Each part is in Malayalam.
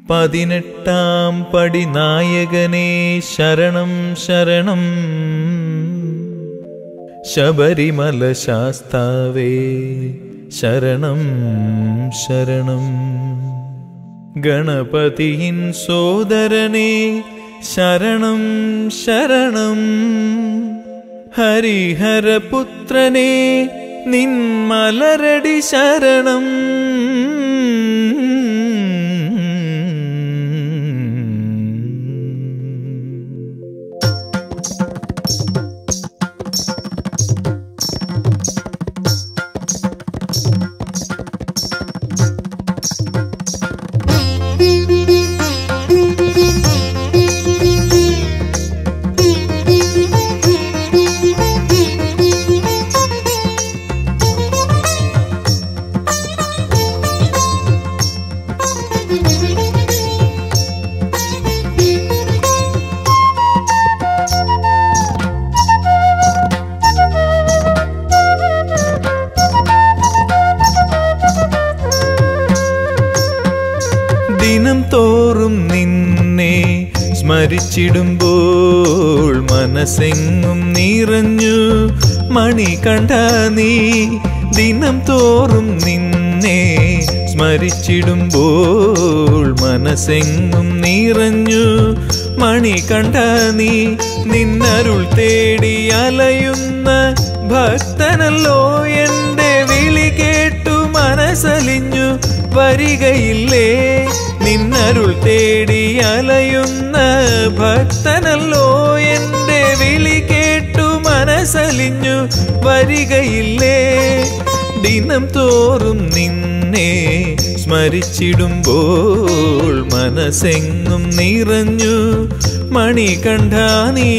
18-ാം പടി നായകനേ ശരണം ശരണം. ശബരിമല ശാസ്താവേ ശരണം ശരണം. ഗണപതിയിൻ സോദരനേ ശരണം ശരണം. ഹരിഹരപുത്രനേ നിൻ മലരടി ശരണം. ദിനം തോറും നിന്നെ സ്മരിച്ചിടുമ്പോൾ മനസ്സെങ്ങും നിറഞ്ഞു മണികണ്ഠ നീ. ദിനം തോറും നിന്നെ സ്മരിച്ചിടുമ്പോൾ മനസ്സെങ്ങും നിറഞ്ഞു മണികണ്ഠ നീ. നിന്നരുൾ തേടി അലയുന്ന ഭക്തനല്ലോ എൻ്റെ വിളി കേട്ടു മനസ്സലിഞ്ഞു വരികയില്ലേ. നിന്നരുൾ തേടി അലയുന്ന ഭക്തനല്ലോ എൻ്റെ വിളി കേട്ടു മനസ്സലിഞ്ഞു വരികയില്ലേ. ദിനം തോറും നിന്നെ സ്മരിച്ചിടുമ്പോൾ മനസ്സെങ്ങും നിറഞ്ഞു മണികണ്ഠ നീ.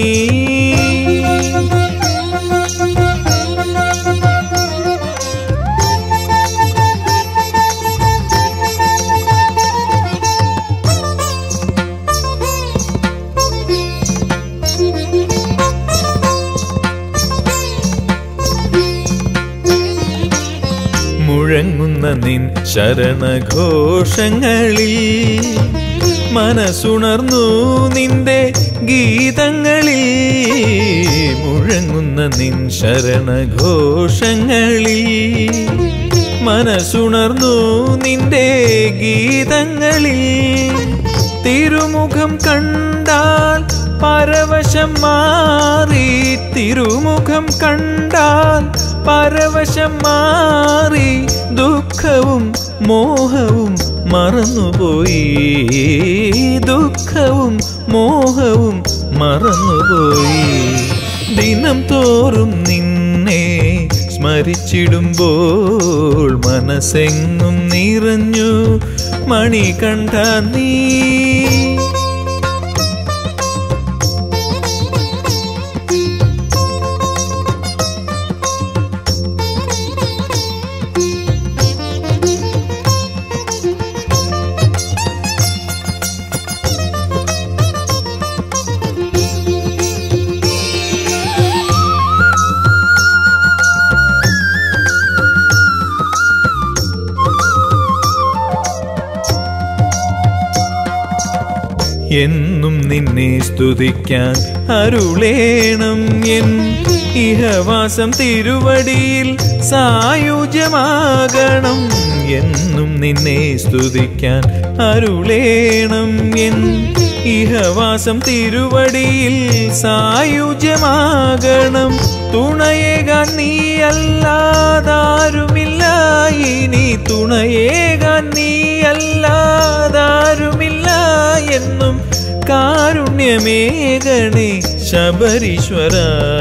മുഴങ്ങുന്ന നിൻ ശരണഘോഷങ്ങളിൽ മനസ്സുണർന്നു നിന്റെ ഗീതങ്ങളിൽ. മുഴങ്ങുന്ന നിൻ ശരണഘോഷങ്ങളിൽ മനസ്സുണർന്നു നിന്റെ ഗീതങ്ങളിൽ. തിരുമുഖം കണ്ടാൽ പരവശം മാറി. തിരുമുഖം കണ്ടാൽ പരവശം മാറി. ദുഃഖവും മോഹവും മറന്നുപോയി. ദുഃഖവും മോഹവും മറന്നുപോയി. ദിനം തോറും നിന്നെ സ്മരിച്ചിടുമ്പോൾ മനസ്സെങ്ങും നിറഞ്ഞു മണികണ്ഠ നീ. എന്നും നിന്നെ സ്തുതിക്കാൻ അരുളേണം എൻ ഇഹവാസം തിരുവടിയിൽ സായുജ്യമാകണം. എന്നും നിന്നെ സ്തുതിക്കാൻ അരുളേണം എൻ ഇഹവാസം തിരുവടിയിൽ സായുജ്യമാകണം. തുണയേകാൻ നീയല്ലാതാരുമില്ല ഇനി. തുണയേകാൻ നീയല്ലാതാരുമില്ല എന്നും കാരുണ്യമേകണേ ശബരീശ്വര.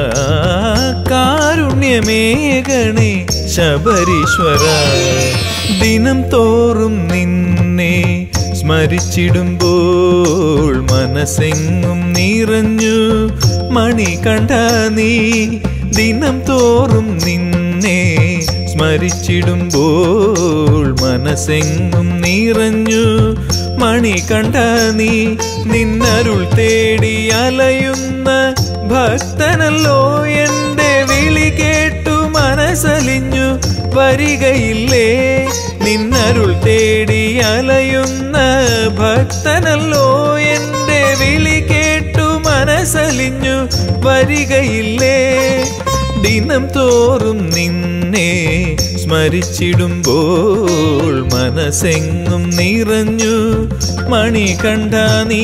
കാരുണ്യമേകണേ ശബരീശ്വര. ദിനം തോറും നിന്നെ സ്മരിച്ചിടുമ്പോൾ മനസ്സെങ്ങും നിറഞ്ഞു മണികണ്ഠ നീ. ദിനം തോറും നിന്നെ സ്മരിച്ചിടുമ്പോൾ മനസ്സെങ്ങും നിറഞ്ഞു മണികണ്ഠ നീ. നിന്നരുൾ തേടി അലയുന്ന ഭക്തനല്ലോ എൻ്റെ വിളി കേട്ടു മനസ്സലിഞ്ഞു വരികയില്ലേ. നിന്നരുൾ തേടി അലയുന്ന ഭക്തനല്ലോ എൻ്റെ വിളി കേട്ടു മനസ്സലിഞ്ഞു വരികയില്ലേ ദിനം തോറും നിന്നെ സ്മരിച്ചിടുമ്പോൾ മനസ്സെങ്ങും നിറഞ്ഞു മണികണ്ഠ നീ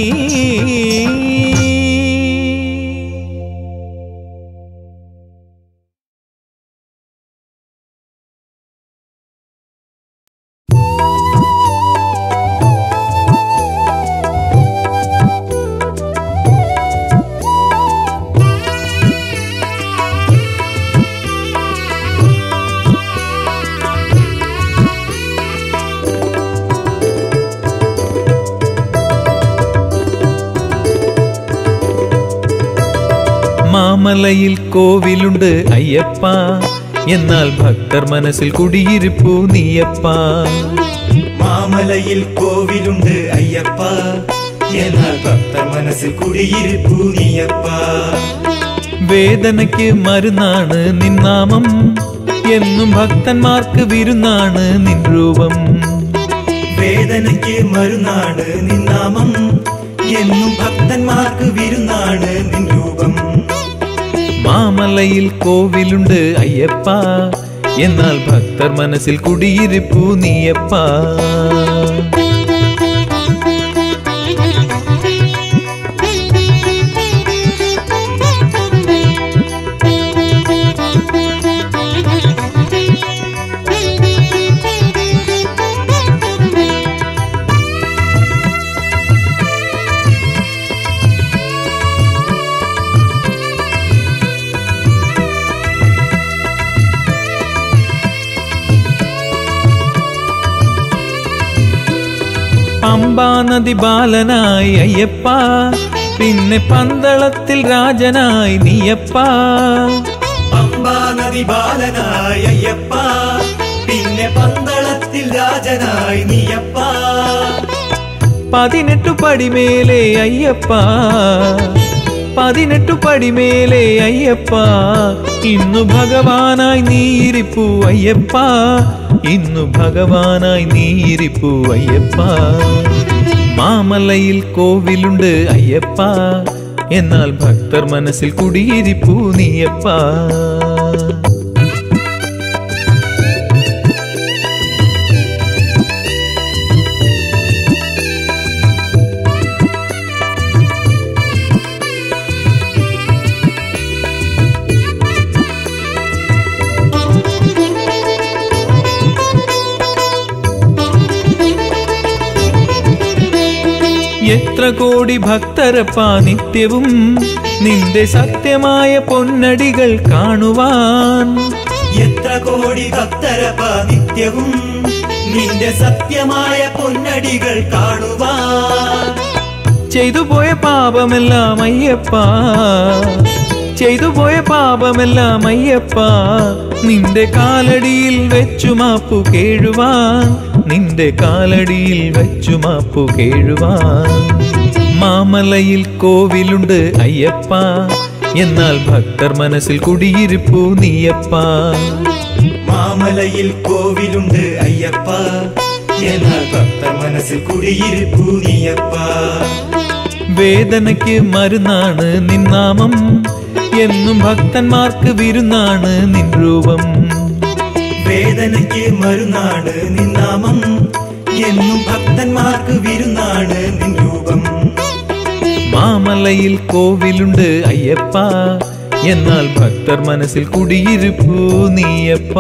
മാമലയിൽ കോവിലുണ്ട് അയ്യപ്പ എന്നാൽ ഭക്തർ മനസ്സിൽ കുടിയിരിപ്പു നീയപ്പ മാമലയിൽ കോവിലുണ്ട് അയ്യപ്പ എന്നാൽ ഭക്തർ മനസ്സിൽ കുടിയിരിപ്പു നീയപ്പ വേദനയ്ക്ക് മരുന്നാണ് നിന്നാമം എന്നും ഭക്തന്മാർക്ക് വിരുന്നാണ് നിൻ രൂപം വേദനയ്ക്ക് മരുന്നാണ് നിന്നാമം എന്നും ഭക്തന്മാർക്ക് വിരുന്നാണ് നിൻ രൂപം മാമലയിൽ കോവിലുണ്ട് അയ്യപ്പ എന്നാൽ ഭക്തർ മനസ്സിൽ കുടിയിരിപ്പു നീയപ്പ പമ്പാ നദി ബാലനായി അയ്യപ്പ പിന്നെ പന്തളത്തിൽ രാജനായി നീയപ്പ പമ്പാ നദി ബാലനായി അയ്യപ്പ പിന്നെ പന്തളത്തിൽ രാജനായി നീയപ്പ 18 പടിമേലെ അയ്യപ്പ 18 പടിമേലെ അയ്യപ്പ ഇന്നു ഭഗവാനായി നീയിരിപ്പു അയ്യപ്പ ഇന്നു ഭഗവാനായി നീയിരിപ്പു അയ്യപ്പ മാമലയിൽ കോവിലുണ്ട് അയ്യപ്പ എന്നാൽ ഭക്തർ മനസ്സിൽ കുടിയിരിപ്പു നീയപ്പ എത്ര കോടി ഭക്തരപ്പാ നിത്യവും നിന്റെ സത്യമായ പൊന്നടികൾ കാണുവാൻ എത്ര കോടി ഭക്തരപ്പാ നിത്യവും നിന്റെ സത്യമായ പൊന്നടികൾ കാണുവാൻ ചെയ്തുപോയ പാപമെല്ലാം അയ്യപ്പ ചെയ്തുപോയ പാപമെല്ലാം അയ്യപ്പ നിന്റെ കാലടിയിൽ വെച്ചു മാപ്പു കേഴുവാൻ നിന്റെ കാലടിയിൽ വെച്ചു മാപ്പു കേഴുവാൻ മാമലയിൽ കോവിലുണ്ട് അയ്യപ്പ എന്നാൽ ഭക്തർ മനസ്സിൽ കുടിയിരിപ്പു നീയപ്പ മാമലയിൽ കോവിലുണ്ട് അയ്യപ്പ എന്നാൽ ഭക്തർ മനസ്സിൽ കുടിയിരിപ്പു നീയപ്പ വേദനയ്ക്ക് മരുന്നാണ് നിന്നാമം എന്നും ഭക്തന്മാർക്ക് വിരുന്നാണ് നിൻ രൂപം വേദനയ്ക്ക് മരുന്നാണ് നിന്നാമം എന്നും ഭക്തന്മാർക്ക് വിരുന്നാണ് നിൻ രൂപം മാമലയിൽ കോവിലുണ്ട് അയ്യപ്പ എന്നാൽ ഭക്തർ മനസ്സിൽ കുടിയിരിപ്പു നീയപ്പ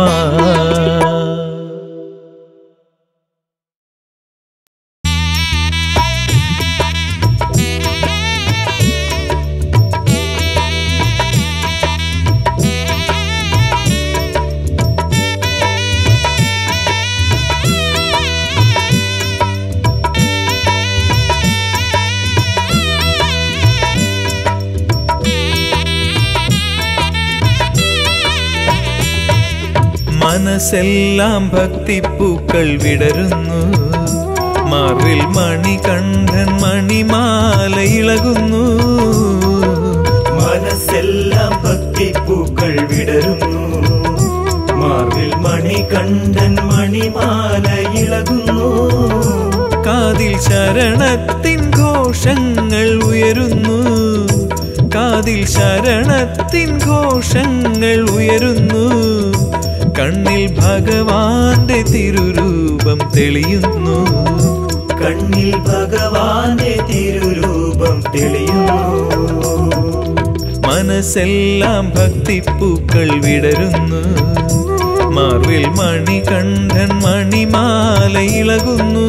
മനസ്സെല്ലാം ഭക്തിപ്പൂക്കൾ വിടരുന്നു മാറിൽ മണികണ്ഠൻ മണിമാല ഇളകുന്നു മനസ്സെല്ലാം ഭക്തിപ്പൂക്കൾ വിടരുന്നു മാർവിൽ മണികണ്ഠൻ മണിമാല ഇളകുന്നു. കാതിൽ ശരണത്തിൻ ഘോഷങ്ങൾ ഉയരുന്നു. കാതിൽ ശരണത്തിൻ ഘോഷങ്ങൾ ഉയരുന്നു. കണ്ണിൽ ഭഗവാന്റെ തിരുരൂപം തെളിയുന്നു. കണ്ണിൽ ഭഗവാന്റെ തിരുരൂപം തെളിയുന്നു. മനസ്സെല്ലാം ഭക്തിപ്പൂക്കൾ വിടരുന്നു. മാർവിൽ മണികണ്ഠൻ മണിമാല ഇളകുന്നു.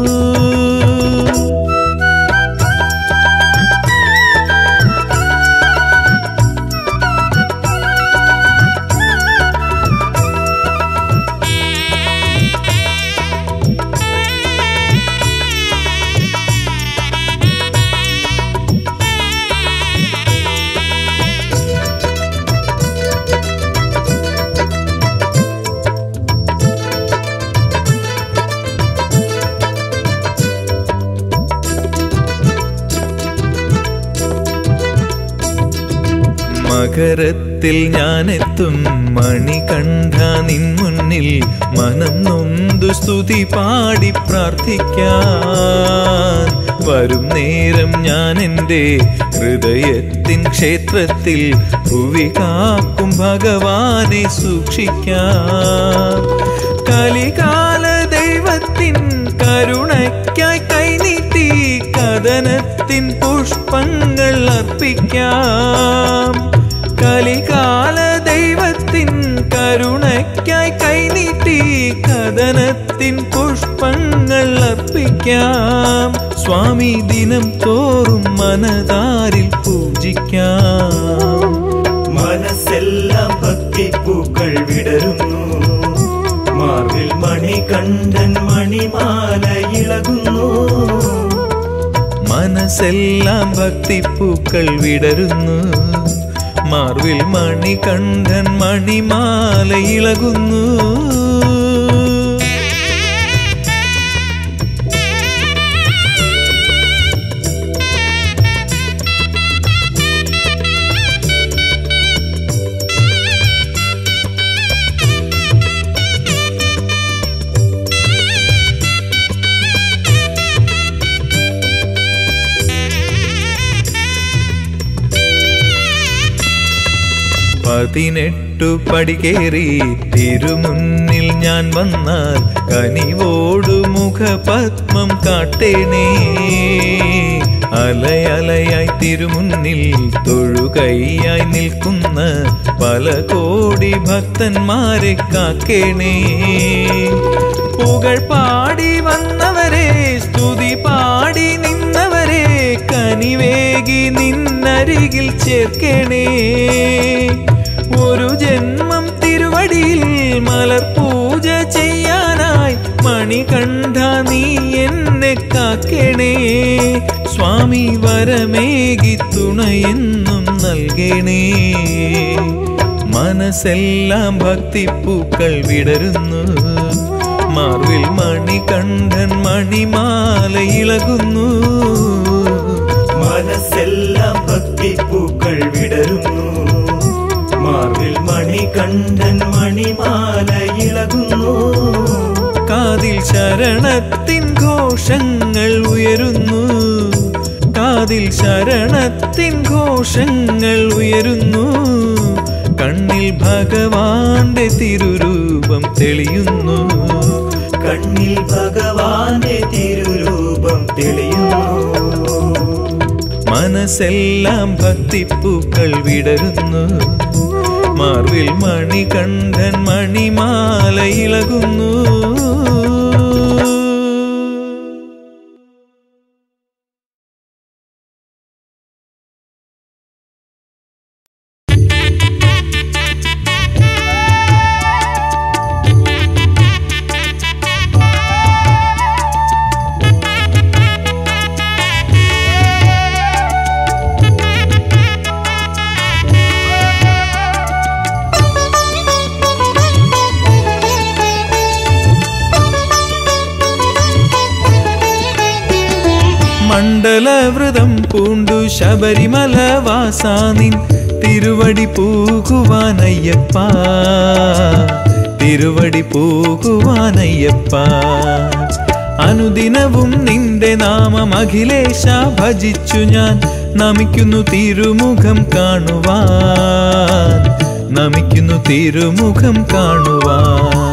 മകരത്തിൽ ഞാനെത്തും മണികണ്ഠ നിൻ മുന്നിൽ മനം നൊന്തു സ്തുതി പാടി പ്രാർത്ഥിക്കാൻ. വരും നേരം ഞാൻ എൻ്റെ ഹൃദയത്തിൻ ക്ഷേത്രത്തിൽ ഭുവി കാക്കും ഭഗവാനെ സൂക്ഷിക്കാം. കലികാല ദൈവത്തിൻ കരുണയ്ക്കായി കൈനീട്ടി കദനത്തിൻ പുഷ്പങ്ങൾ അർപ്പിക്കാം. കലികാല ദൈവത്തിൻ കരുണയ്ക്കായി കൈനീട്ടി കദനത്തിൻ പുഷ്പങ്ങൾ അർപ്പിക്കാം. സ്വാമി ദിനം തോറും മനതാരിൽ പൂജിക്കാം. മനസ്സെല്ലാം ഭക്തിപ്പൂക്കൾ വിടരുന്നു. മാർവിൽ മണികണ്ഠൻ മണിമാല ഇളകുന്നു. മനസ്സെല്ലാം ഭക്തിപ്പൂക്കൾ വിടരുന്നു. മാർവിൽ മണികണ്ഠൻ മണിമാല ഇളകുന്നു. പതിനെട്ടു പടി കേറി തിരുമുന്നിൽ ഞാൻ വന്നാൽ കനിവോടു മുഖപത്മം കാട്ടേണേ. അലയലയായി തിരുമുന്നിൽ തൊഴുകൈയായി നിൽക്കുന്ന പല കോടി ഭക്തന്മാരെ കാക്കേണേ. പുകൾ പാടി വന്നവരെ സ്തുതി പാടി നിന്നവരെ കനിവേകി നിന്നരികിൽ ചേർക്കേണേ. ഒരു ജന്മം തിരുവടിയിൽ മലർപൂജ ചെയ്യാനായി മണികണ്ഠ നീ എന്നെ കാക്കേണേ. സ്വാമി വരമേകി തുണയെന്നും നൽകണേ. മനസ്സെല്ലാം ഭക്തിപ്പൂക്കൾ വിടരുന്നു. മാർവിൽ മണികണ്ഠൻ മണിമാല ഇളകുന്നു. മനസ്സെല്ലാം ഭക്തിപ്പൂക്കൾ വിടരുന്നു. മാർവിൽ മണികണ്ഠൻ മണിമാല ഇളകുന്നു. കാതിൽ ശരണത്തിൻ ഘോഷങ്ങൾ ഉയരുന്നു. കാതിൽ ശരണത്തിൻ ഘോഷങ്ങൾ ഉയരുന്നു. കണ്ണിൽ ഭഗവാന്റെ തിരുരൂപം തെളിയുന്നു. കണ്ണിൽ ഭഗവാന്റെ തിരുരൂപം തെളിയുന്നു. മനസ്സെല്ലാം ഭക്തിപ്പൂക്കൾ വിടരുന്നു. മാർവിൽ മണികണ്ഠൻ മണിമാല ഇളകുന്നു. മണ്ഡലവ്രതം പൂണ്ടു ശബരിമല വാസാനിൻ തിരുവടി പൂകുവാനയ്യപ്പ. തിരുവടി പോകുവാനയ്യപ്പ. അനുദിനവും നിന്റെ നാമം അഖിലേശ ഭജിച്ചു ഞാൻ നമിക്കുന്നു തിരുമുഖം കാണുവാൻ, നമിക്കുന്നു തിരുമുഖം കാണുവാൻ.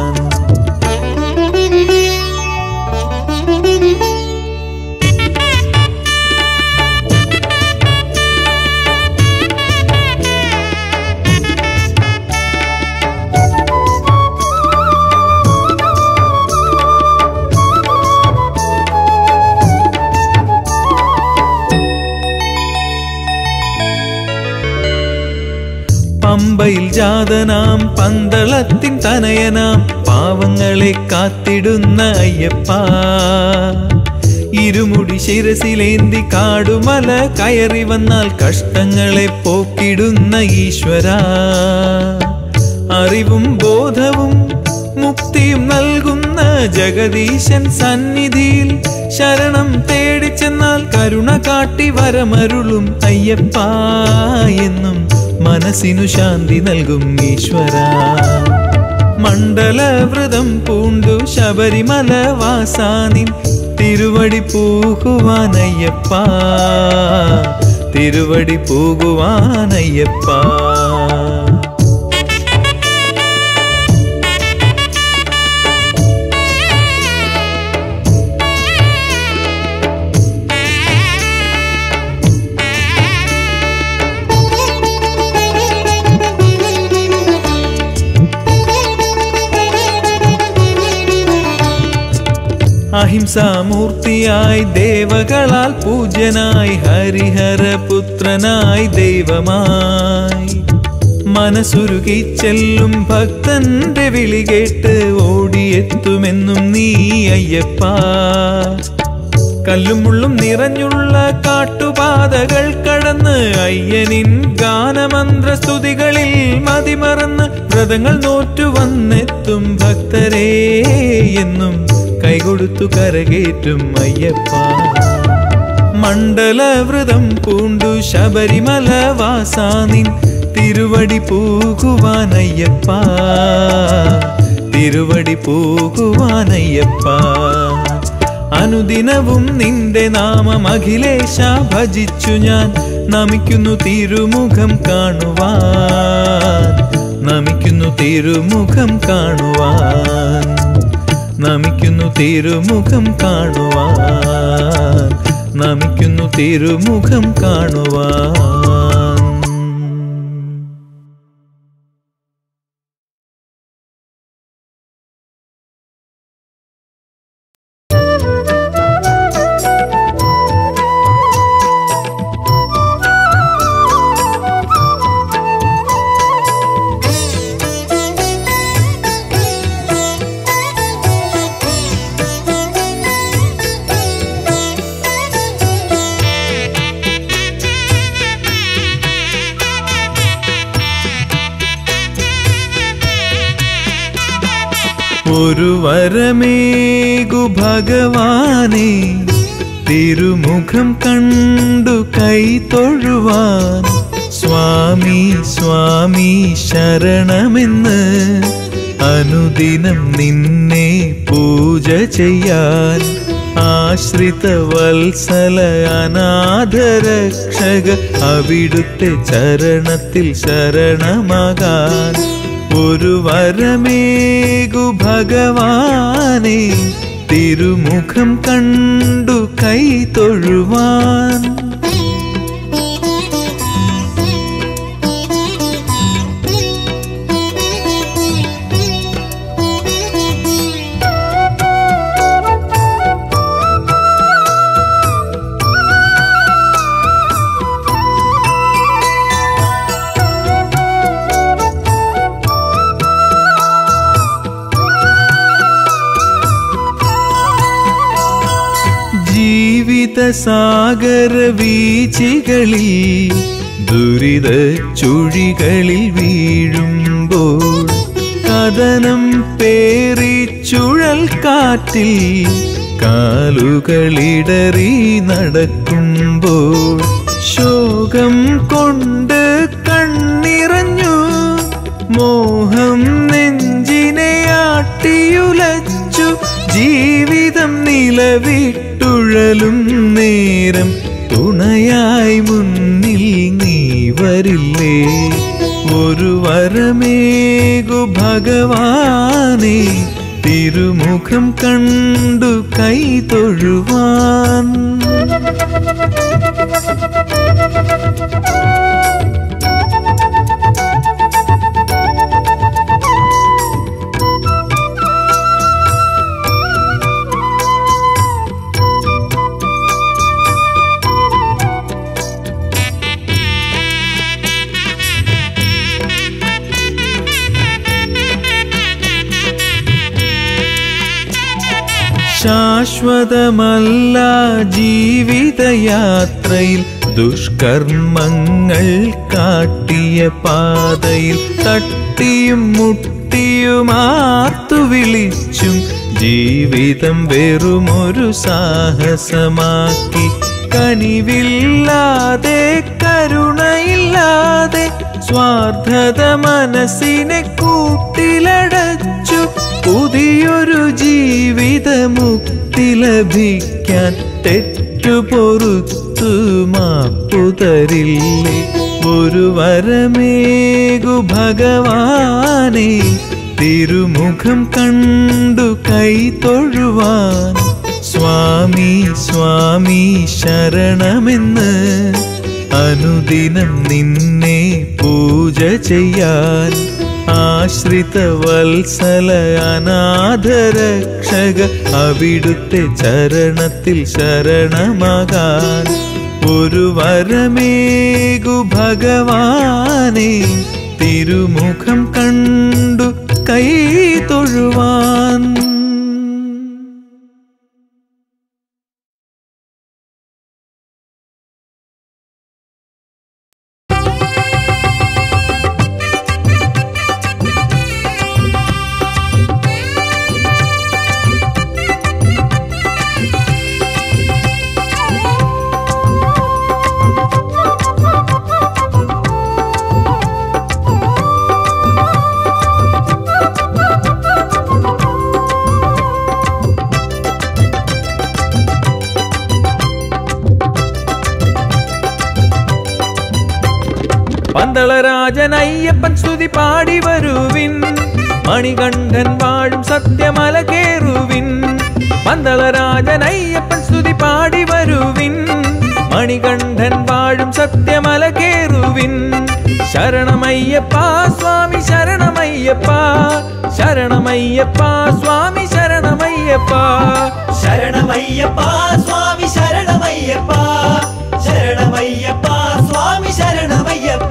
പമ്പയിൽ ജാതനാം പന്തളത്തിൻ തനയനാം പാവങ്ങളെ കാത്തിടുന്ന അയ്യപ്പ. ഇരുമുടി ശിരസിലേന്തി കാടുമല കയറി വന്നാൽ കഷ്ടങ്ങളെ പോക്കിടുന്ന ഈശ്വര. അറിവും ബോധവും മുക്തിയും നൽകുന്ന ജഗദീശൻ സന്നിധിയിൽ ശരണം തേടിച്ചെന്നാൽ കരുണ കാട്ടി വരമരുളും അയ്യപ്പ എന്നും മനസ്സിനു ശാന്തി നൽകും ഈശ്വര. മണ്ഡലവ്രതം പൂണ്ടു ശബരിമല വാസാനിൻ തിരുവടി പോകുവാനയ്യപ്പ, തിരുവടി പോകുവാനയ്യപ്പ. അഹിംസാമൂർത്തിയായി ദേവകളാൽ പൂജ്യനായി ഹരിഹരപുത്രനായി ദൈവമായി മനസ്സുരുകി ചെല്ലും ഭക്തന്റെ വിളി കേട്ട് ഓടിയെത്തുമെന്നും നീ അയ്യപ്പ. കല്ലും മുള്ളും നിറഞ്ഞുള്ള കാട്ടുപാതകൾ കടന്ന് അയ്യനിൻ ഗാനമന്ത്രസ്തുതികളിൽ മതിമറന്ന് വ്രതങ്ങൾ നോറ്റു വന്നെത്തും ഭക്തരെ എന്നും കൈകൊടുത്തു കരകേറ്റും അയ്യപ്പ. മണ്ഡലവ്രതം പൂണ്ടു ശബരിമല വാസാനിൻ തിരുവടി പോകുവാനയ്യപ്പ, തിരുവടി പോകുവാനയ്യപ്പ. അനുദിനവും നിന്റെ നാമം അഖിലേശ ഭജിച്ചു ഞാൻ നമിക്കുന്നു തിരുമുഖം കാണുവാൻ, നമിക്കുന്നു തിരുമുഖം കാണുവാൻ, നമിക്കുന്നു തിരുമുഖം കാണുവാൻ, നമിക്കുന്നു തിരുമുഖം കാണുവാൻ. ഒരു വരമേകു ഭഗവാനെ തിരുമുഖം കണ്ടു കൈ തൊഴുവാൻ. സ്വാമി സ്വാമി ശരണമെന്ന് അനുദിനം നിന്നെ പൂജ ചെയ്യാൻ. ആശ്രിത വത്സല അനാഥരക്ഷക അവിടുത്തെ ചരണത്തിൽ ശരണമാകാൻ. ഒരു വരമേകു ഭഗവാനെ തിരുമുഖം കണ്ടു കൈ തൊഴുവാൻ. സാഗര വീച്ചികളിൽ ദുരിത ചുഴികളിൽ വീഴുമ്പോൾ കഥനം പേറി ചുഴൽ കാറ്റിൽ കാലുകളിടറി നടക്കുമ്പോൾ ശോകം കൊണ്ട് കണ്ണിറഞ്ഞു മോഹം നെഞ്ചിനെ ജീവിതം നിലവിട്ടുഴലും നേരം തുണയായി മുന്നിൽ നീ വരില്ലേ? ഒരു വരമേകു ഭഗവാനെ, തിരുമുഖം കണ്ടു കൈ തൊഴുവാൻ. ശാശ്വതമല്ല ജീവിതയാത്രയിൽ ദുഷ്കർമ്മങ്ങൾ കാട്ടിയ പാതയിൽ തട്ടിയും മുട്ടിയും ആർത്തു വിളിച്ചും ജീവിതം വെറുമൊരു സാഹസമാക്കി. കനിവില്ലാതെ കരുണയില്ലാതെ സ്വാർത്ഥത മനസ്സിനെ കൂട്ടിലടച്ചു. പുതിയൊരു ജീവിതമുക്തി ലഭിക്കാൻ തെറ്റുപൊറുത്തു മാപ്പുതരില്ലേ? ഒരു വരമേകു ഭഗവാനെ, തിരുമുഖം കണ്ടു കൈ തൊഴുവാൻ. സ്വാമി സ്വാമി ശരണമെന്ന് അനുദിനം നിന്നെ പൂജ ചെയ്യാൻ. ആശ്രിത വത്സല അനാഥരക്ഷക അവിടുത്തെ ചരണത്തിൽ ശരണമാകാൻ. ഒരു വരമേകു ഭഗവാനെ, തിരുമുഖം കണ്ടു കൈ തൊഴുവാൻ. പന്തളരാജൻ അയ്യപ്പൻ സ്തുതി പാടി വരുവിൻ, മണികണ്ഠൻ വാഴും സത്യമല കേറുവിൻ. പന്തളരാജൻ അയ്യപ്പൻ സ്തുതി പാടി വരുവിൻ, മണികണ്ഠൻ വാഴും സത്യമല കേറുവിൻ. ശരണമയ്യപ്പ സ്വാമി ശരണമയ്യപ്പ, ശരണമയ്യപ്പ സ്വാമി ശരണമയ്യപ്പ. ശരണമയ്യപ്പ സ്വാമി ശരണമയ്യപ്പ, ശരണമയ്യപ്പ സ്വാമി ശരണമയ്യപ്പ.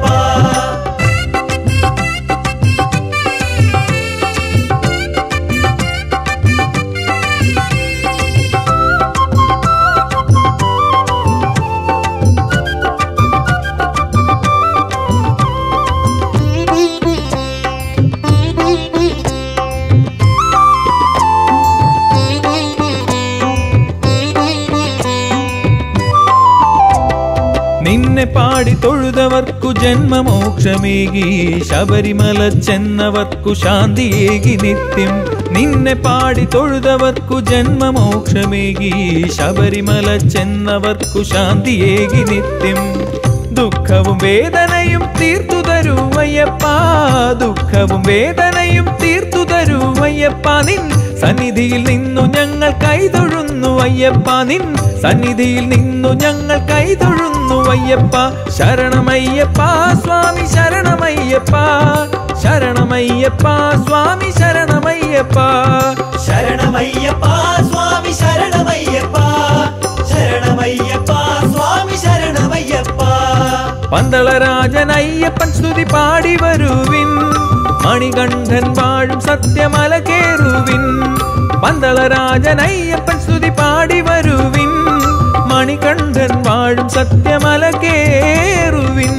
നിന്നെ പാടി തൊഴുതവർക്കു ജന്മമോക്ഷമേകി, ശബരിമല ചെന്നവർക്കു ശാന്തിയേകി നിത്യം. നിന്നെ പാടി തൊഴുതവർക്കു ജന്മമോക്ഷമേകി, ശബരിമല ചെന്നവർക്കു ശാന്തിയേകി നിത്യം. ദുഃഖവും വേദനയും തീർത്തു തരുവയ്യപ്പ, ദുഃഖവും വേദനയും തീർത്തു തരുവയ്യപ്പ. നിൻ സന്നിധിയിൽ നിന്നു ഞങ്ങൾ കൈതൊഴുന്നു അയ്യപ്പ, നിൻ സന്നിധിയിൽ നിന്നു ഞങ്ങൾ കൈതൊഴുന്നു അയ്യപ്പ. ശരണമയ്യപ്പ സ്വാമി ശരണമയ്യപ്പ, ശരണമയ്യപ്പ സ്വാമി ശരണമയ്യപ്പ. ശരണമയ്യപ്പ സ്വാമി ശരണമയ്യപ്പ, ശരണമയ്യപ്പ സ്വാമി ശരണമയ്യപ്പ. പന്തളരാജൻ അയ്യപ്പൻ സ്തുതി പാടി വരുവിൻ, മണികണ്ഠൻ വാഴും സത്യമല കേറുവിൻ. പന്തളരാജൻ അയ്യപ്പൻ സ്തുതി പാടി വരുവിൻ, മണികണ്ഠൻ വാഴും സത്യമല കേറുവിൻ.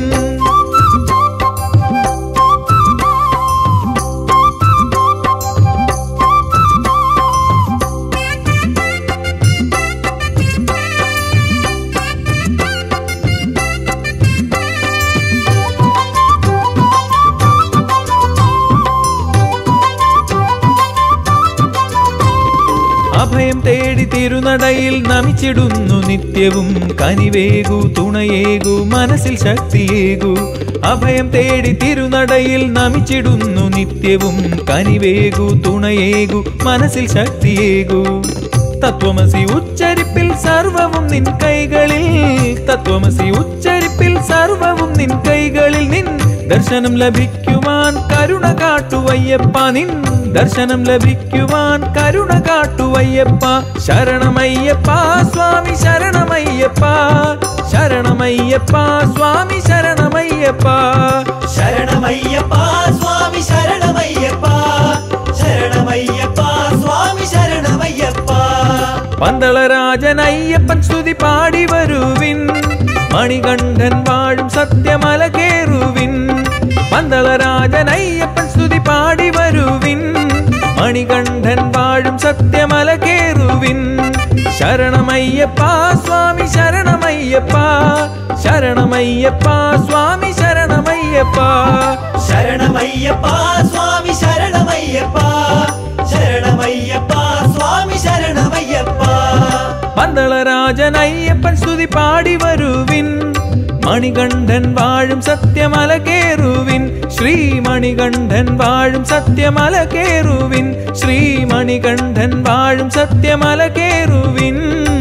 തേടി തിരുനടയിൽ നമിച്ചിടുന്നു നിത്യവും. കനിവേകു തുണയേകു മനസ്സിൽ ശക്തിയേകു. അഭയം തേടി തിരുനടയിൽ നമിച്ചിടുന്നു നിത്യവും. കനിവേകു തുണയേകു മനസ്സിൽ ശക്തിയേകു. തത്വമസി ഉച്ചരിപ്പിൽ സർവവും നിൻ കൈകളിൽ. തത്വമസി ഉച്ചരിപ്പിൽ സർവവും നിൻ കൈകളിൽ. നിൻ ദർശനം ലഭിക്കുവാൻ കരുണ കാട്ടുവയ്യപ്പ. നിൻ ദർശനം ലഭിക്കുവാൻ കരുണ കാട്ടുവയ്യപ്പ. ശരണമയ്യപ്പ സ്വാമി ശരണമയ്യപ്പ. ശരണമയ്യപ്പ സ്വാമി ശരണമയ്യപ്പ. ശരണമയ്യപ്പ സ്വാമി ശരണമയ്യപ്പ. ശരണമയ്യപ്പ സ്വാമി ശരണമയ്യപ്പ. പന്തളരാജൻ അയ്യപ്പൻ സ്തുതി പാടി വരുവിൻ. മണികണ്ഠൻ വാഴും സത്യമല കേറുവിൻ. പന്തളരാജൻ അയ്യപ്പൻ സ്തുതി പാടി വരുവിൻ. മണികണ്ഠൻ വാഴും സത്യമല കേറുവിൻ. ശരണമയ്യപ്പ സ്വാമി ശരണമയ്യപ്പ. ശരണമയ്യപ്പ സ്വാമി ശരണമയ്യപ്പ. ശരണമയ്യപ്പ സ്വാമി ശരണമയ്യപ്പ. ശരണമയ്യപ്പ സ്വാമി ശരണമയ്യപ്പ. പന്തളരാജൻ അയ്യപ്പൻ സ്തുതി പാടി വരുവിൻ. മണികണ്ഠൻ വാഴും സത്യമല കേറുവിൻ. ശ്രീ മണികണ്ഠൻ വാഴും സത്യമല കേറുവിൻ. ശ്രീ മണികണ്ഠൻ വാഴും സത്യമല കേറുവിൻ.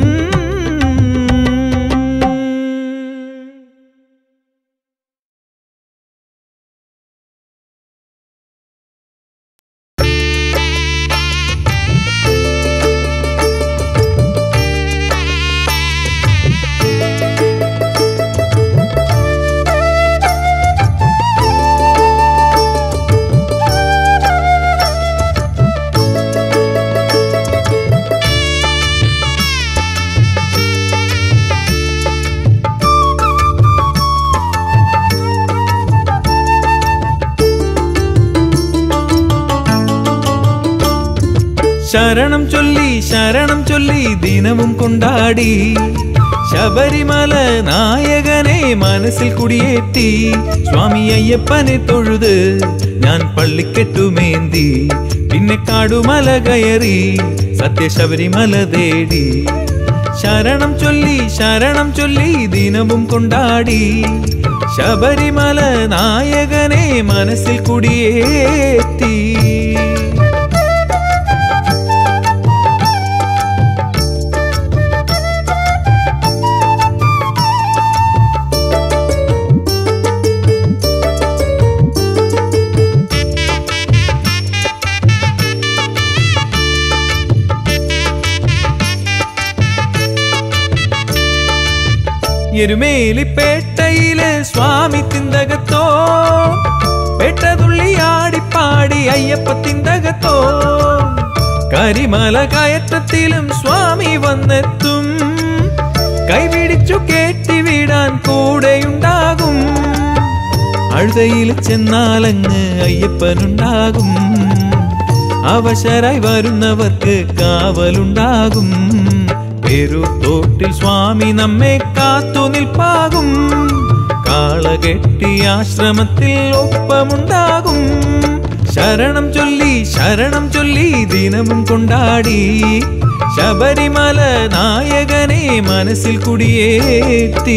ശരണം ചൊല്ലി ദിനവും കൊണ്ടാടി ശബരിമല നായകനെ മനസ്സിൽ കുടിയേറ്റി. സ്വാമി അയ്യപ്പനെ തൊഴുത് ഞാൻ പള്ളിക്കെട്ടുമേന്തി. പിന്നെ കാടുമല കയറി സത്യശബരിമല തേടി. ശരണം ചൊല്ലി ദിനവും കൊണ്ടാടി ശബരിമല നായകനെ മനസ്സിൽ കുടിയേറ്റി. എരുമേലിപ്പേട്ടയിലെ സ്വാമി തിന്തകത്തോ പെട്ടതുള്ളിയാടിപ്പാടി അയ്യപ്പ തിന്തകത്തോ. കരിമല കയറ്റത്തിലും സ്വാമി വന്നെത്തും. കൈപിടിച്ചു കേട്ടിവിടാൻ കൂടെയുണ്ടാകും. അഴുതയിൽ ചെന്നാലങ്ങ് അയ്യപ്പനുണ്ടാകും. അവശരായി വരുന്നവർക്ക് കാവലുണ്ടാകും. പെരുത്തോട്ടിൽ സ്വാമി നമ്മെ കാത്തു നിൽപ്പാകും. കാളകെട്ടി ആശ്രമത്തിൽ ഒപ്പമുണ്ടാകും. ശരണം ചൊല്ലി ദിനവും കൊണ്ടാടി ശബരിമല നായകനെ മനസ്സിൽ കുടിയേറ്റി.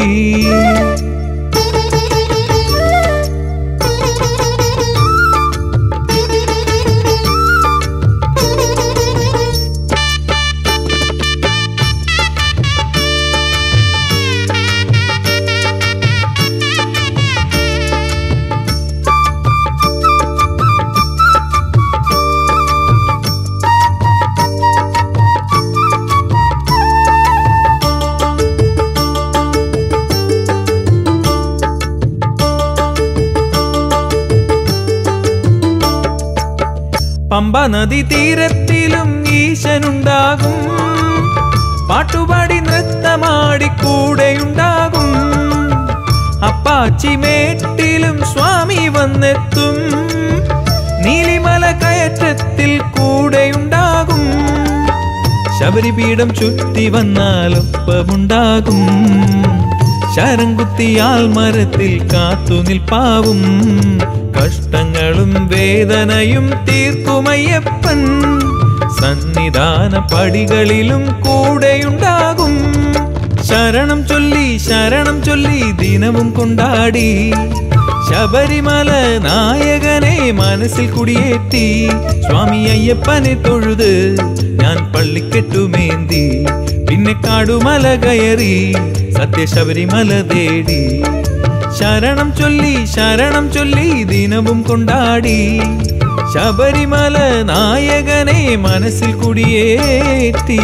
പമ്പ നദി തീരത്തിലും ഈശനുണ്ടാകും. പാട്ടുപാടി നൃത്തമാടി കൂടെയുണ്ടാകും. അപ്പാച്ചിമേട്ടിലും സ്വാമി വന്നെത്തും. നീലിമല കയറ്റത്തിൽ കൂടെയുണ്ടാകും. ശബരിപീഠം ചുറ്റി വന്നാലൊപ്പമുണ്ടാകും. ശരംകുത്തിയാൽ മരത്തിൽ കാത്തു നിൽപ്പാവും കഷ്ടങ്ങളും വേദനയും തീർക്കുമയ്യപ്പൻ സന്നിധാന പടികളിലും കൂടെയുണ്ടാകും ശരണം ചൊല്ലി ദിനവും കൊണ്ടാടി ശബരിമല നായകനെ മനസ്സിൽ കുടിയേറ്റി സ്വാമി അയ്യപ്പനെ തൊഴുത് ഞാൻ പള്ളിക്കെട്ടുമേന്തി പിന്നെ കാടുമല കയറി സത്യശബരിമല തേടി ശരണം ചൊല്ലി ദിനവും കൊണ്ടാടി ശബരിമല നായകനെ മനസ്സിൽ കുടിയേറ്റി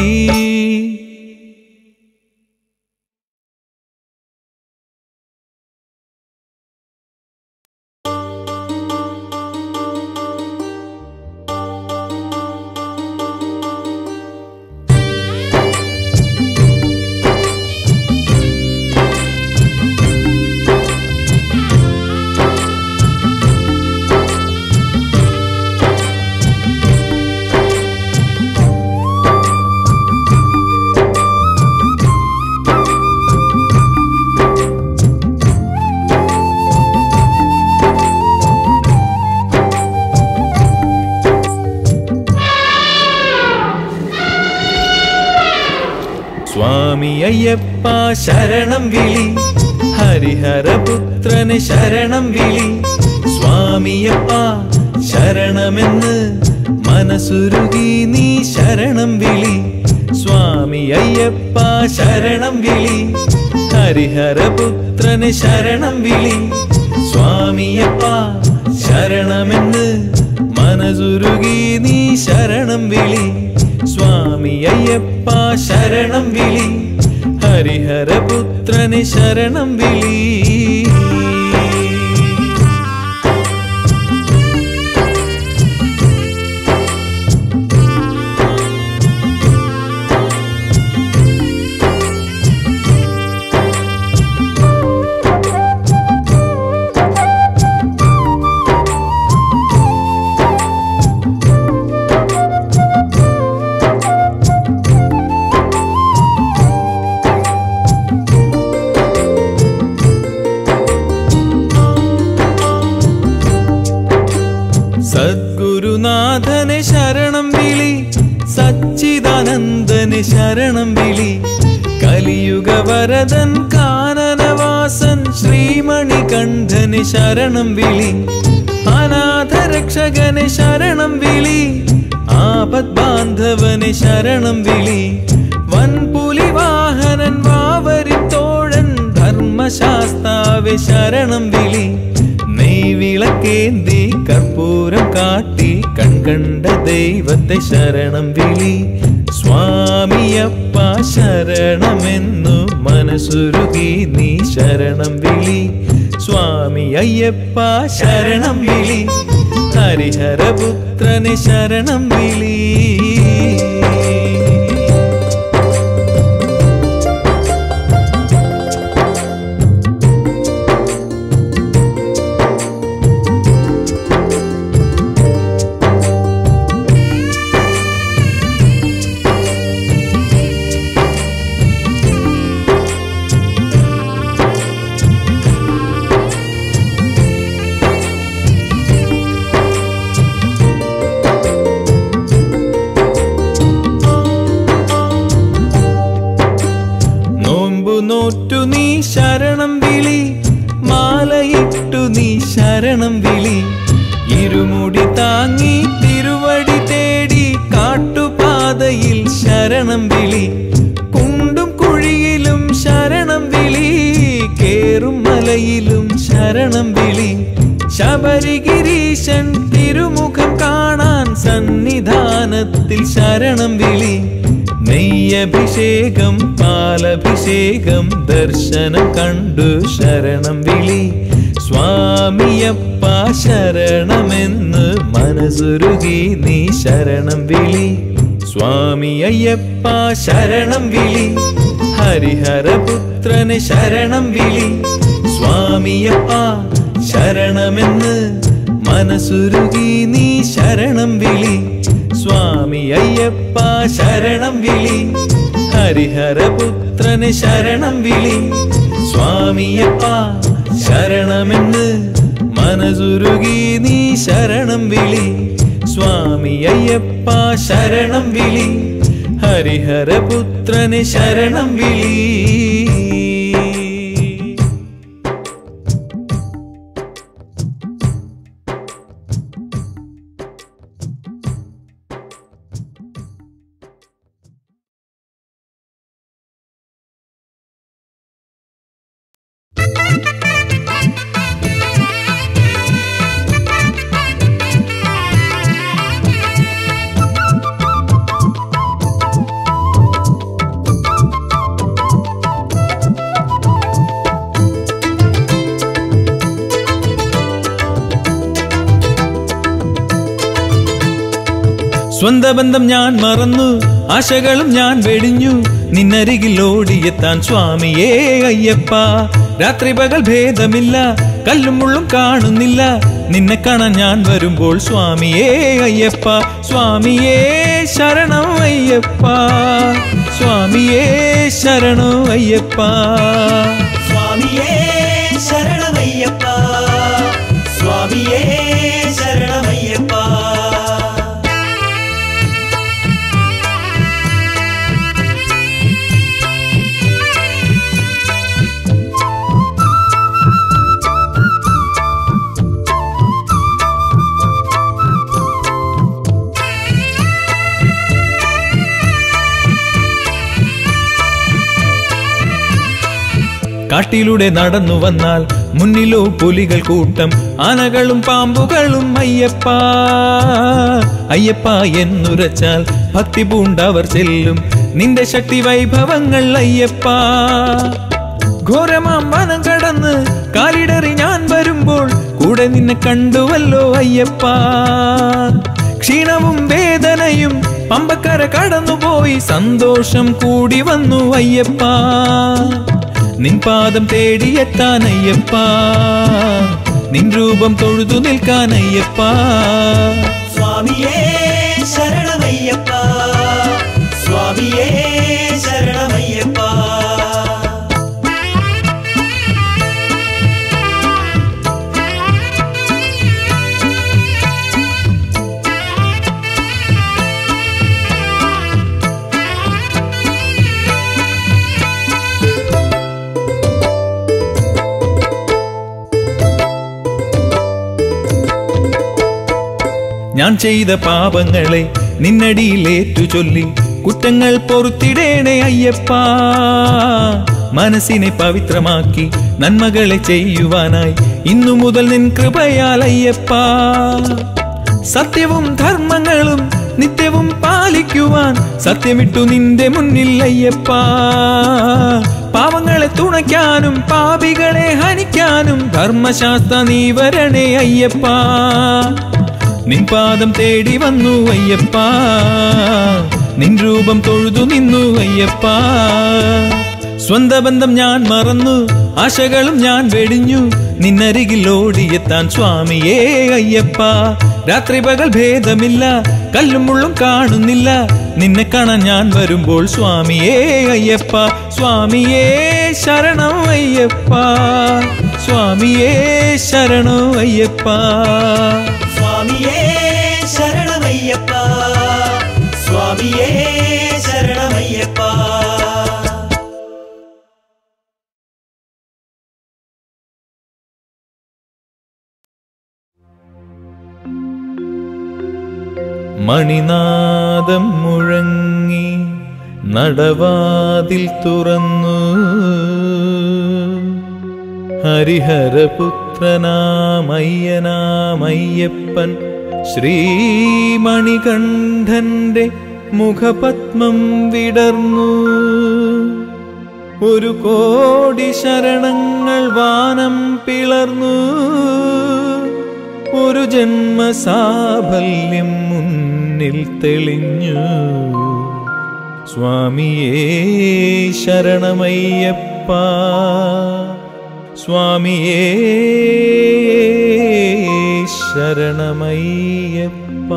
സ്വാമി അയ്യപ്പ ശരണം വിളി ഹരിഹരപുത്രന് ശരണം വിളി സ്വാമിയപ്പ ശരണമെന്ന് മനസ്സുരുകി നീ ശരണം വിളി സ്വാമി അയ്യപ്പ ശരണം വിളി ഹരിഹരപുത്രന് ശരണം വിളി സ്വാമിയപ്പ ശരണമെന്ന് മനസ്സുരുകി നീ ശരണം വിളി സ്വാമി അയ്യപ്പ ശരണം വിളി ഹരിഹരപുത്രന് ശരണം വിളി സദ്ഗുരുനാഥനെ ശരണം വിളി സച്ചിദാനന്ദനെ ശരണം വിളി കലിയുഗ വരദൻ കാനനവാസൻ ശ്രീമണികണ്ഠനെ ശരണം വിളി അനാഥരക്ഷകനെ ശരണം വിളി ആപത് ബാന്ധവനെ ശരണം വിളി വൻപുലി വാഹനൻ വാവരിത്തോഴൻ ധർമ്മശാസ്താവെ ശരണം വിളി നെയ്വിളക്കേന്തി കർപ്പൂരം കാട്ടി കൺകണ്ട ദൈവത്തെ ശരണം വിളി സ്വാമിയപ്പ ശരണമെന്നു മനസ്സുരുകി നീ ശരണം വിളി സ്വാമി അയ്യപ്പ ശരണം വിളി ഹരിഹരപുത്രനെ ശരണം വിളി നോറ്റു നീ ശരണം വിളി മാലയിട്ടു നീ ശരണം വിളി ഇരുമുടി താങ്ങി തിരുവടി തേടി കാട്ടുപാതയിൽ ശരണം വിളി കുണ്ടും കുഴിയിലും ശരണം വിളി കേറും മലയിലും ശരണം വിളി ശബരിഗിരീശൻ തിരുമുഖം കാണാൻ സന്നിധാനത്തിൽ ശരണം വിളി നെയ്യഭിഷേകം പാലഭിഷേകം ദർശനം കണ്ടു ശരണം വിളി സ്വാമിയപ്പ ശരണമെന്ന് മനസ്സുരുകി നീ ശരണം വിളി സ്വാമി അയ്യപ്പ ശരണം വിളി ഹരിഹരപുത്രന് ശരണം വിളി സ്വാമിയപ്പ ശരണമെന്ന് മനസ്സുരുകി നീ ശരണം വിളി സ്വാമി അയ്യപ്പ ശരണം വിളി ഹരിഹരപുത്രന് ശരണം വിളി സ്വാമിയപ്പ ശരണമെന്ന് മനസുരുകി നീ ശരണം വിളി സ്വാമി അയ്യപ്പ ശരണം വിളി ഹരിഹരപുത്രനെ ശരണം വിളി സ്വന്ത ബന്ധം ഞാൻ മറന്നു ആശകളും ഞാൻ വെടിഞ്ഞു നിന്നരികിൽ ഓടിയെത്താൻ സ്വാമിയേ അയ്യപ്പ രാത്രി പകൽ ഭേദമില്ല കല്ലും മുള്ളും കാണുന്നില്ല നിന്നെ കാണാൻ ഞാൻ വരുമ്പോൾ സ്വാമിയേ അയ്യപ്പ സ്വാമിയേ ശരണം അയ്യപ്പ സ്വാമിയേ ശരണം അയ്യപ്പ സ്വാമിയേ ശരണമയ്യപ്പ സ്വാമിയേ ശരണമയ്യപ്പ കാട്ടിലൂടെ നടന്നു വന്നാൽ മുന്നിലോ പുലികൾ കൂട്ടം ആനകളും പാമ്പുകളും അയ്യപ്പ അയ്യപ്പ എന്നുരച്ചാൽ ഭക്തി പൂണ്ടവർ ചെല്ലും നിന്റെ ശക്തി വൈഭവങ്ങൾ അയ്യപ്പ ഘോരമാം വനം കടന്ന് കാലിടറി ഞാൻ വരുമ്പോൾ കൂടെ നിന്നെ കണ്ടുവല്ലോ അയ്യപ്പ ക്ഷീണവും വേദനയും പമ്പക്കര കടന്നുപോയി സന്തോഷം കൂടി വന്നു അയ്യപ്പ നിൻ പാദം തേടിയെത്താൻ അയ്യപ്പ നിൻ രൂപം തൊഴുതു നിൽക്കാൻ അയ്യപ്പ സ്വാമിയേ ശരണമയ്യപ്പ സ്വാമിയേ ശരണമയ്യപ്പ ഞാൻ ചെയ്ത പാപങ്ങളെ നിന്നടിയിലേറ്റു ചൊല്ലി കുറ്റങ്ങൾ പൊറുത്തിടേണേ അയ്യപ്പ മനസ്സിനെ പവിത്രമാക്കി നന്മകളെ ചെയ്യുവാനായി ഇന്നു മുതൽ നിൻ കൃപയാൽ അയ്യപ്പ സത്യവും ധർമ്മങ്ങളും നിത്യവും പാലിക്കുവാൻ സത്യമിട്ടു നിന്റെ മുന്നിൽ അയ്യപ്പ പാവങ്ങളെ തുണയ്ക്കാനും പാപികളെ ഹനിക്കാനും ധർമ്മശാസ്ത്ര നീ വരണേ അയ്യപ്പ നിൻ പാദം തേടി വന്നു അയ്യപ്പ നിൻ രൂപം തൊഴുതു നിന്നു അയ്യപ്പ സ്വന്ത ബന്ധം ഞാൻ മറന്നു ആശകളും ഞാൻ വെടിഞ്ഞു നിന്നരികിൽ ഓടിയെത്താൻ സ്വാമിയേ അയ്യപ്പ രാത്രി പകൽ ഭേദമില്ല കല്ലും മുള്ളും കാണുന്നില്ല നിന്നെ കാണാൻ ഞാൻ വരുമ്പോൾ സ്വാമിയേ അയ്യപ്പ സ്വാമിയേ ശരണം അയ്യപ്പ സ്വാമിയേ ശരണം അയ്യപ്പ സ്വാമിയേ ശരണമയ്യപ്പ സ്വാമിയേ ശരണമയ്യപ്പ മണിനാദം മുഴങ്ങി നടവാതിൽ തുറന്നു ഹരിഹരപുത്രനാമയ്യനാമയ്യപ്പൻ ശ്രീമണികണ്ഠന്റെ മുഖപത്മം വിടർന്നു ഒരു കോടി ശരണങ്ങൾ വാനം പിളർന്നു ഒരു ജന്മസാഫല്യം മുന്നിൽ തെളിഞ്ഞു സ്വാമിയേ ശരണമയ്യപ്പ സ്വാമിയേ ശരണമയ്യപ്പ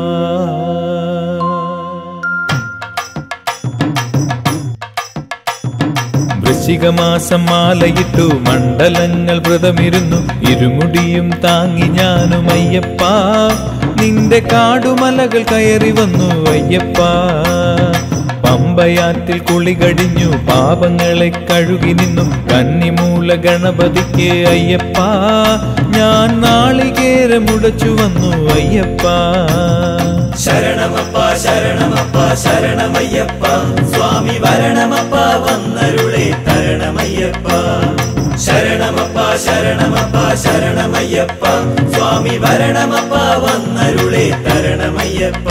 വൃശ്ചിക മാസം മാലയിട്ടു മണ്ഡലങ്ങൾ വ്രതമിരുന്നു ഇരുമുടിയും താങ്ങി ഞാനും അയ്യപ്പ നിന്റെ കാടുമലകൾ കയറി വന്നു അയ്യപ്പ പമ്പയാറ്റിൽ കുളി കഴിഞ്ഞു പാപങ്ങളെ കഴുകി നിന്നു കന്നിമൂല ഗണപതിക്ക് അയ്യപ്പ ഞാൻ നാളികേരമുടച്ചു വന്നു അയ്യപ്പ ശരണമപ്പ ശരണമപ്പ ശരണമയ്യപ്പ സ്വാമി വരണമപ്പ വന്നരുളേ തരണമയ്യപ്പ ശരണമപ്പ ശരണമപ്പ ശരണമയ്യപ്പ സ്വാമി വരണമപ്പ വന്നരുളേ തരണമയ്യപ്പ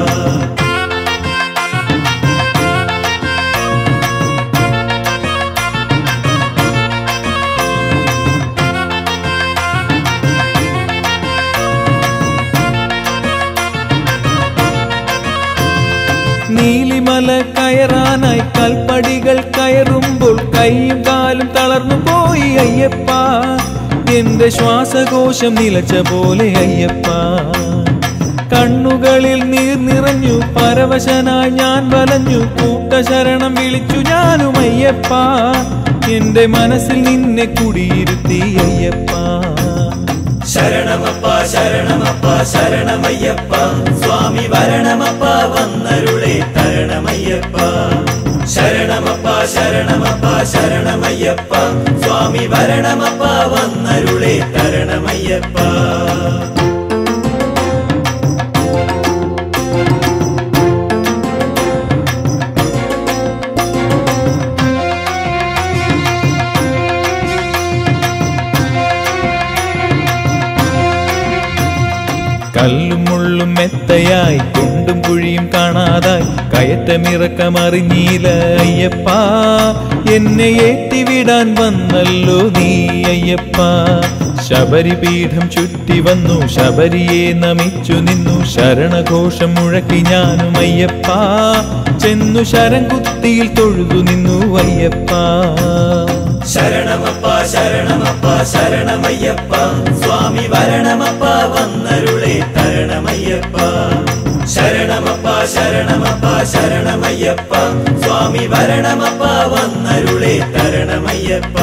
നീലിമല കയറാനായി കൽപ്പടികൾ കയറുമ്പോൾ കൈയും കാലും തളർന്നു പോയി അയ്യപ്പ എന്റെ ശ്വാസകോശം നിലച്ച പോലെ അയ്യപ്പ കണ്ണുകളിൽ നീർ നിറഞ്ഞു പരവശനായി ഞാൻ വലഞ്ഞു കൂട്ടശരണം വിളിച്ചു ഞാനും അയ്യപ്പ എന്റെ മനസ്സിൽ നിന്നെ കുടിയിരുത്തി അയ്യപ്പ ശരണമപ്പ ശരണമപ്പ ശരണമയ്യപ്പ സ്വാമി വരണമപ്പ വന്നരുളേ തരണമയ്യപ്പ ശരണമപ്പ ശരണമപ്പ ശരണമയ്യപ്പ സ്വാമി വരണമപ്പ വന്നരുളേ തരണമയ്യപ്പ കല്ലും മുള്ളും മെത്തയായി കുണ്ടും കുഴിയും കാണാതായി കയറ്റമിറക്കമറിഞ്ഞീല അയ്യപ്പ എന്നെ ഏറ്റിവിടാൻ വന്നല്ലോ നീ അയ്യപ്പ ശബരിപീഠം ചുറ്റി വന്നു ശബരിയെ നമിച്ചു നിന്നു ശരണഘോഷം മുഴക്കി ഞാനും അയ്യപ്പ ചെന്നു ശരംകുത്തിയിൽ തൊഴുതു നിന്നു അയ്യപ്പ ശരണമപ്പ ശരണമപ്പ ശരണമയ്യപ്പ സ്വാമി വരണമപ്പ വന്നരുളേ തരണമയ്യപ്പ ശരണമപ്പ ശരണമപ്പ ശരണമയ്യപ്പ സ്വാമി വരണമപ്പ വന്നരുളേ തരണമയ്യപ്പ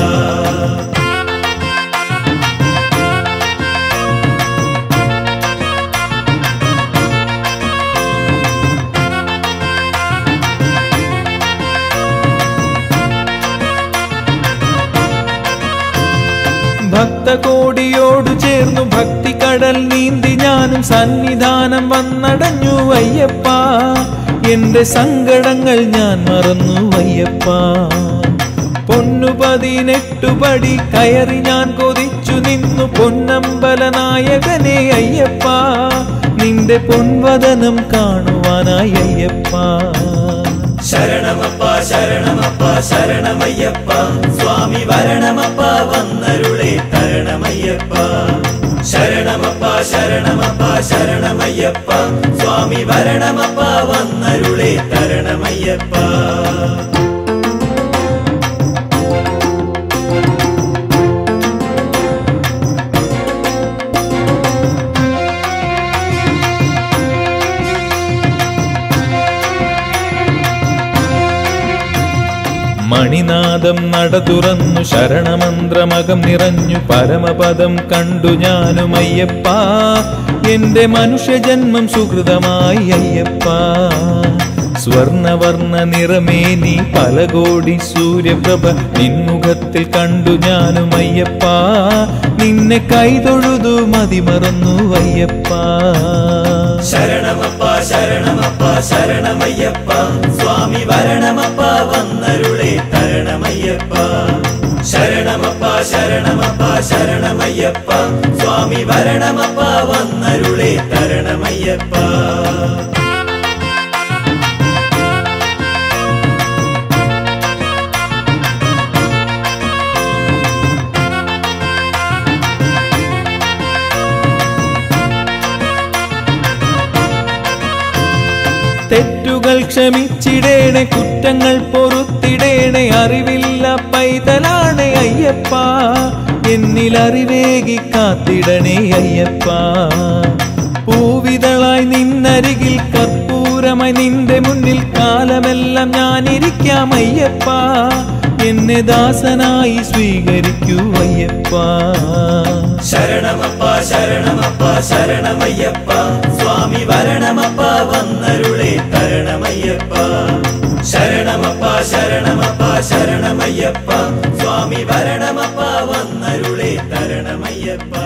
ഭക്തകോടിയോടു ചേർന്നു ഭക്തി കടൽ നീന്തി ഞാനും സന്നിധാനം വന്നടഞ്ഞു അയ്യപ്പ എന്റെ സങ്കടങ്ങൾ ഞാൻ മറന്നു അയ്യപ്പ പൊന്നു 18 പടി കയറി ഞാൻ കൊതിച്ചു നിന്നു പൊന്നമ്പല നായകനെ അയ്യപ്പ നിന്റെ പൊൻവദനം കാണുവാനായി അയ്യപ്പ ശരണമപ്പ ശരണമപ്പ ശരണമയ്യപ്പ സ്വാമി വരണമപ്പ വന്നരുളേ തരണമയ്യപ്പ ശരണമപ്പ ശരണമപ്പ ശരണമയ്യപ്പ സ്വാമി വരണമപ്പ വന്നരുളേ തരണമയ്യപ്പ മണിനാദം നട തുറന്നു ശരണമന്ത്രമകം നിറഞ്ഞു പരമപദം കണ്ടു ഞാനും അയ്യപ്പ എന്റെ മനുഷ്യജന്മം സുഹൃതമായി അയ്യപ്പ സ്വർണവർണ്ണ നിറമേനി പല കോടി സൂര്യപ്രഭ നിൻമുഖത്തിൽ കണ്ടു ഞാനും അയ്യപ്പ നിന്നെ കൈതൊഴുതു മതിമറന്നു അയ്യപ്പ ശരണമപ്പ ശരണമപ്പ ശരണമയ്യപ്പ സ്വാമി വരണമപ്പ വന്നരുളേ തരണമയ്യപ്പ ശരണമപ്പ ശരണമപ്പ ശരണമയ്യപ്പ സ്വാമി വരണമപ്പ വന്നരുളേ തരണമയ്യപ്പ തെറ്റുകൾ ക്ഷമിച്ചിടേണേ കുറ്റങ്ങൾ പൊറുത്തിടേണേ അറിവില്ല പൈതലാണ് അയ്യപ്പ എന്നിൽ അറിവേകി കാത്തിടണേ അയ്യപ്പ പൂവിതളായി നിന്നരികിൽ കർപ്പൂരമായി നിന്റെ മുന്നിൽ കാലമെല്ലാം ഞാനിരിക്കാം അയ്യപ്പ എന്നെ ദാസനായി സ്വീകരിക്കൂ അയ്യപ്പ. ശരണമപ്പ ശരണമപ്പ ശരണമയ്യപ്പ സ്വാമി വരണമപ്പ വന്നരുളേ തരണമയ്യപ്പ. ശരണമപ്പ ശരണമപ്പ ശരണമയ്യപ്പ സ്വാമി വരണമപ്പ വന്നരുളേ തരണമയ്യപ്പ.